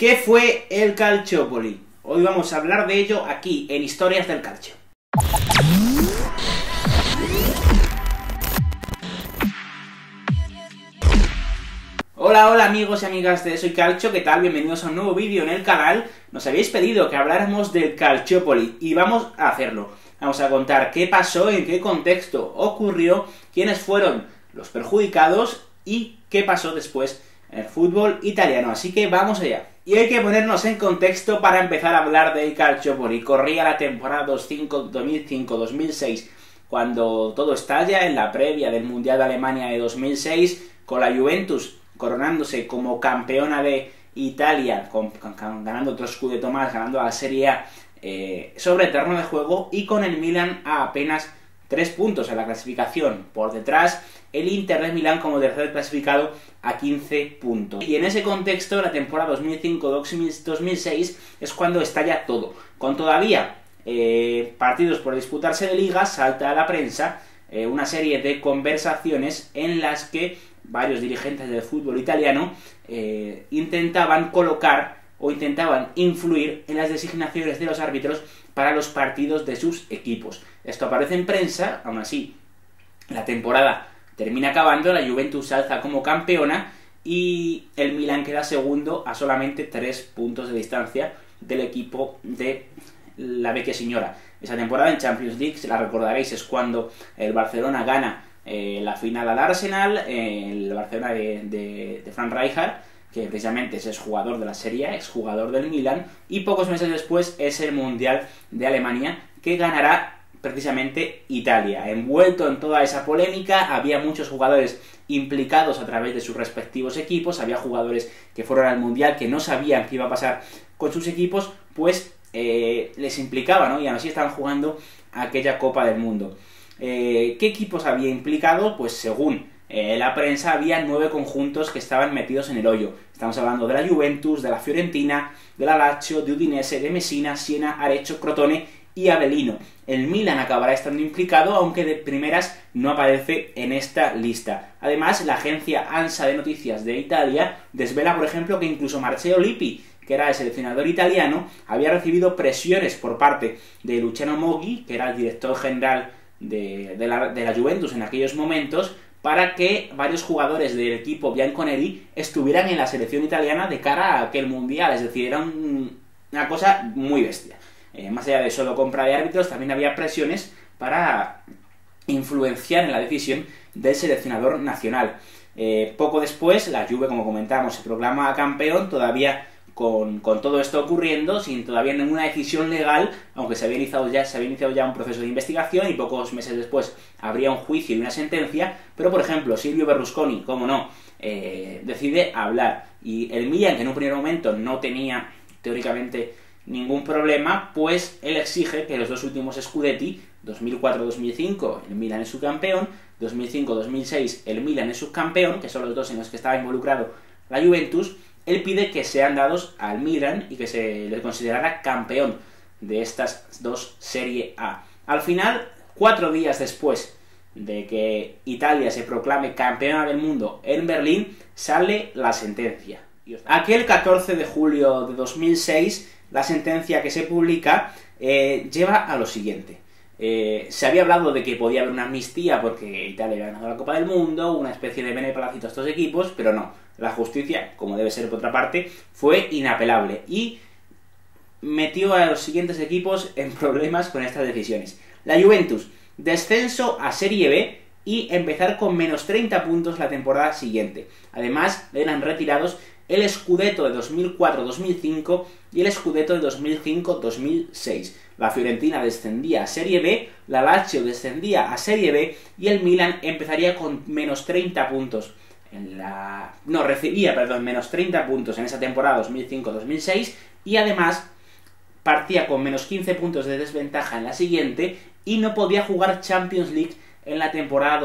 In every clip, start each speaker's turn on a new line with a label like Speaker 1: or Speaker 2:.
Speaker 1: ¿Qué fue el Calciopoli? Hoy vamos a hablar de ello aquí, en Historias del Calcio. Hola amigos y amigas de Soy Calcio, ¿qué tal? Bienvenidos a un nuevo vídeo en el canal. Nos habéis pedido que habláramos del Calciopoli y vamos a hacerlo. Vamos a contar qué pasó, en qué contexto ocurrió, quiénes fueron los perjudicados y qué pasó después en el fútbol italiano. Así que vamos allá. Y hay que ponernos en contexto para empezar a hablar del Calciopoli. Corría la temporada 2005-2006, cuando todo estalla en la previa del Mundial de Alemania de 2006, con la Juventus coronándose como campeona de Italia, ganando otro Scudetto más, ganando la Serie A sobre el terreno de juego, y con el Milan a apenas 3 puntos en la clasificación. Por detrás, el Inter de Milán como tercer clasificado a 15 puntos. Y en ese contexto, la temporada 2005-2006 es cuando estalla todo. Con todavía partidos por disputarse de liga, salta a la prensa una serie de conversaciones en las que varios dirigentes del fútbol italiano intentaban colocar o intentaban influir en las designaciones de los árbitros para los partidos de sus equipos. Esto aparece en prensa. Aún así, la temporada termina acabando, la Juventus se alza como campeona y el Milan queda segundo a solamente 3 puntos de distancia del equipo de la Vecchia Signora. Esa temporada en Champions League, si la recordaréis, es cuando el Barcelona gana la final al Arsenal, el Barcelona de Frank Rijkaard, que precisamente es jugador de la Serie A, exjugador del Milan, y pocos meses después es el Mundial de Alemania, que ganará precisamente Italia. Envuelto en toda esa polémica, había muchos jugadores implicados a través de sus respectivos equipos, había jugadores que fueron al Mundial que no sabían qué iba a pasar con sus equipos, pues les implicaba, ¿no? Y aún así estaban jugando aquella Copa del Mundo. ¿Qué equipos había implicado? Pues según la prensa, había 9 conjuntos que estaban metidos en el hoyo. Estamos hablando de la Juventus, de la Fiorentina, de la Lazio, de Udinese, de Messina, Siena, Arezzo, Crotone y Avellino. El Milan acabará estando implicado, aunque de primeras no aparece en esta lista. Además, la agencia ANSA de noticias de Italia desvela, por ejemplo, que incluso Marcelo Lippi, que era el seleccionador italiano, había recibido presiones por parte de Luciano Moggi, que era el director general de la Juventus en aquellos momentos, para que varios jugadores del equipo bianconeri estuvieran en la selección italiana de cara a aquel mundial. Es decir, era una cosa muy bestia. Más allá de solo compra de árbitros, también había presiones para influenciar en la decisión del seleccionador nacional. Poco después, la Juve, como comentábamos, se proclama campeón, todavía con todo esto ocurriendo, sin todavía ninguna decisión legal, aunque se había iniciado ya un proceso de investigación y pocos meses después habría un juicio y una sentencia. Pero, por ejemplo, Silvio Berlusconi, cómo no, decide hablar, y el Milan, que en un primer momento no tenía teóricamente ningún problema, pues él exige que los dos últimos Scudetti, 2004-2005 el Milan es subcampeón, 2005-2006 el Milan es subcampeón, que son los dos en los que estaba involucrado la Juventus. Él pide que sean dados al Milan y que se le considerara campeón de estas dos Serie A. Al final, 4 días después de que Italia se proclame campeona del mundo en Berlín, sale la sentencia. Aquel 14 de julio de 2006, la sentencia que se publica lleva a lo siguiente. Se había hablado de que podía haber una amnistía porque Italia había ganado la Copa del Mundo, una especie de beneplácito a estos equipos, pero no. La justicia, como debe ser por otra parte, fue inapelable y metió a los siguientes equipos en problemas con estas decisiones. La Juventus, descenso a Serie B y empezar con menos 30 puntos la temporada siguiente. Además, eran retirados el Scudetto de 2004-2005 y el Scudetto de 2005-2006. La Fiorentina descendía a Serie B, la Lazio descendía a Serie B y el Milan empezaría con menos 30 puntos. Recibía menos 30 puntos en esa temporada 2005-2006 y además partía con menos 15 puntos de desventaja en la siguiente y no podía jugar Champions League en la temporada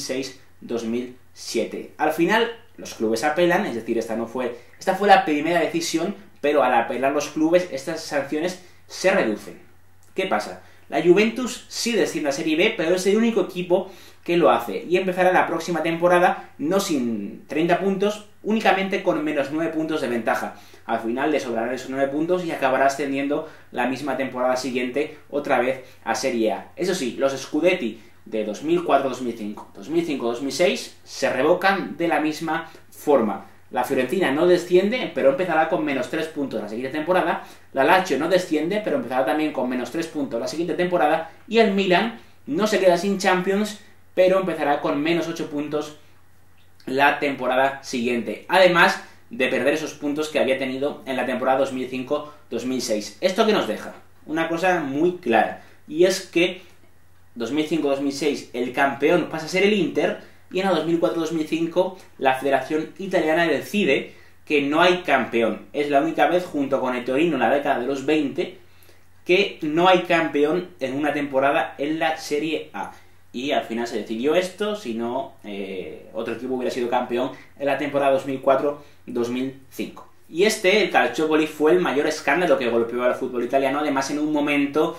Speaker 1: 2006-2007. Al final, los clubes apelan, es decir, esta fue la primera decisión, pero al apelar los clubes, estas sanciones se reducen. ¿Qué pasa? La Juventus sí desciende a Serie B, pero es el único equipo que lo hace, y empezará la próxima temporada no sin 30 puntos, únicamente con menos 9 puntos de ventaja. al final le sobrarán esos 9 puntos y acabará ascendiendo la misma temporada siguiente otra vez a Serie A. Eso sí, los Scudetti de 2004-2005, 2005-2006 se revocan de la misma forma. La Fiorentina no desciende, pero empezará con menos 3 puntos la siguiente temporada. La Lazio no desciende, pero empezará también con menos 3 puntos la siguiente temporada. Y el Milan no se queda sin Champions, pero empezará con menos 8 puntos la temporada siguiente. Además de perder esos puntos que había tenido en la temporada 2005-2006. ¿Esto qué nos deja? Una cosa muy clara. Y es que 2005-2006 el campeón pasa a ser el Inter, y en el 2004-2005 la Federación Italiana decide que no hay campeón. Es la única vez, junto con el Torino en la década de los 20, que no hay campeón en una temporada en la Serie A. Y al final se decidió esto, si no, otro equipo hubiera sido campeón en la temporada 2004-2005. Y el Calciopoli, fue el mayor escándalo que golpeó al fútbol italiano, además en un momento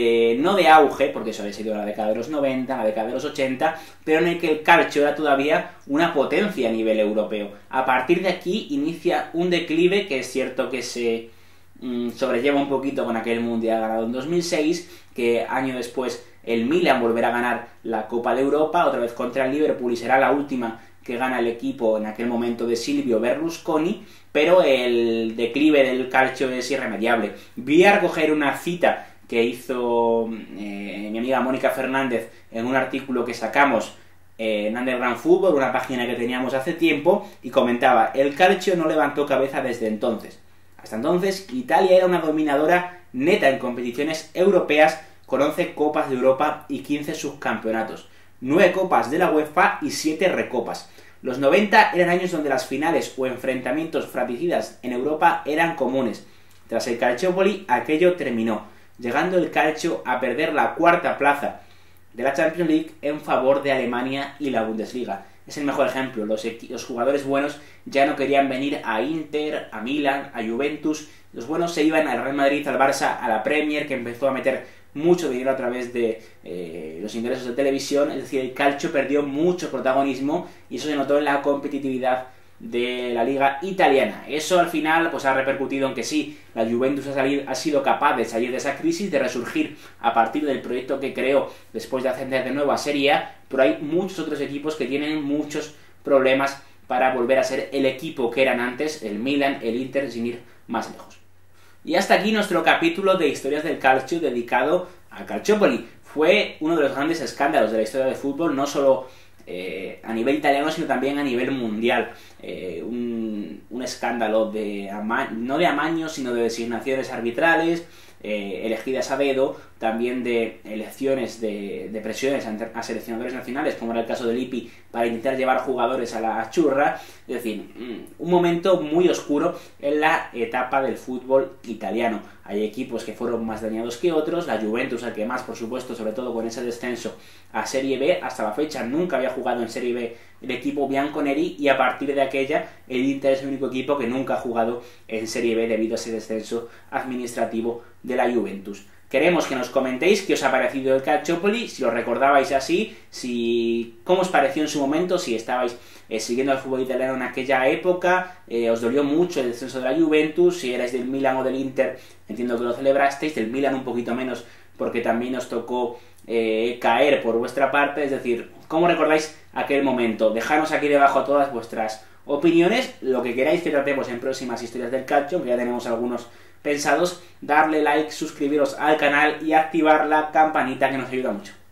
Speaker 1: no de auge, porque eso había sido la década de los 90, la década de los 80, pero en el que el calcio era todavía una potencia a nivel europeo. A partir de aquí inicia un declive que es cierto que se sobrelleva un poquito con aquel mundial ganado en 2006, que año después el Milan volverá a ganar la Copa de Europa, otra vez contra el Liverpool, y será la última que gana el equipo en aquel momento de Silvio Berlusconi, pero el declive del calcio es irremediable. Voy a recoger una cita que hizo mi amiga Mónica Fernández en un artículo que sacamos en Underground Football, una página que teníamos hace tiempo, y comentaba: el calcio no levantó cabeza desde entonces. Hasta entonces, Italia era una dominadora neta en competiciones europeas, con 11 Copas de Europa y 15 subcampeonatos, 9 Copas de la UEFA y 7 Recopas. Los 90 eran años donde las finales o enfrentamientos fratricidas en Europa eran comunes. Tras el Calciopoli, aquello terminó, llegando el calcio a perder la cuarta plaza de la Champions League en favor de Alemania y la Bundesliga. Es el mejor ejemplo. Los jugadores buenos ya no querían venir a Inter, a Milan, a Juventus. Los buenos se iban al Real Madrid, al Barça, a la Premier, que empezó a meter mucho dinero a través de los ingresos de televisión. Es decir, el calcio perdió mucho protagonismo y eso se notó en la competitividad de la liga italiana. Eso al final pues ha repercutido en que sí, la Juventus ha sido capaz de salir de esa crisis, de resurgir a partir del proyecto que creó después de ascender de nuevo a Serie A, pero hay muchos otros equipos que tienen muchos problemas para volver a ser el equipo que eran antes, el Milan, el Inter, sin ir más lejos. Y hasta aquí nuestro capítulo de Historias del Calcio dedicado al Calciopoli. Fue uno de los grandes escándalos de la historia del fútbol, no solo a nivel italiano, sino también a nivel mundial. Un escándalo no de amaños, sino de designaciones arbitrales, elegidas a dedo, también de elecciones de presiones a seleccionadores nacionales, como era el caso de Lippi, para intentar llevar jugadores a la churra. Es decir, un momento muy oscuro en la etapa del fútbol italiano. Hay equipos que fueron más dañados que otros, la Juventus el que más, por supuesto, sobre todo con ese descenso a Serie B. Hasta la fecha nunca había jugado en Serie B el equipo bianconeri, y a partir de aquella el Inter es el único equipo que nunca ha jugado en Serie B debido a ese descenso administrativo de la Juventus. Queremos que nos comentéis qué os ha parecido el Calciopoli, si lo recordabais así, cómo os pareció en su momento, si estabais siguiendo al fútbol italiano en aquella época, os dolió mucho el descenso de la Juventus, si erais del Milan o del Inter, entiendo que lo celebrasteis, del Milan un poquito menos porque también os tocó caer por vuestra parte. Es decir, ¿cómo recordáis aquel momento? Dejadnos aquí debajo todas vuestras opiniones, lo que queráis que tratemos en próximas historias del calcio, que ya tenemos algunos pensados. Darle like, suscribiros al canal y activar la campanita, que nos ayuda mucho.